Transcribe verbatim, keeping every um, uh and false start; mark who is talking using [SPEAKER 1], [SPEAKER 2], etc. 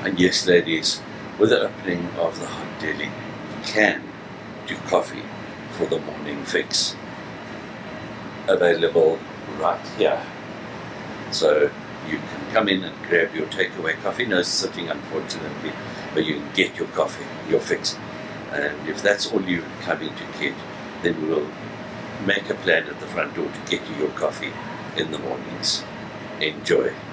[SPEAKER 1] And yes, ladies, with the opening of the Hot Deli, you can do coffee for the morning fix. Available right here. So you can come in and grab your takeaway coffee. No sitting, unfortunately, but you can get your coffee, your fix. And if that's all you're coming to get, then we'll make a plan at the front door to get you your coffee in the mornings. Enjoy.